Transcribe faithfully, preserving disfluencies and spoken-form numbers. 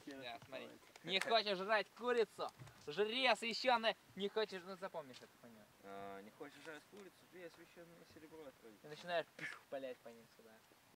Да, смотри. Не хочешь жрать курицу? Жри священное. Не хочешь, ну запомнишь это, понятно. А, не хочешь жрать курицу? Жри священное серебро. И начинаешь пих, палять по ним сюда.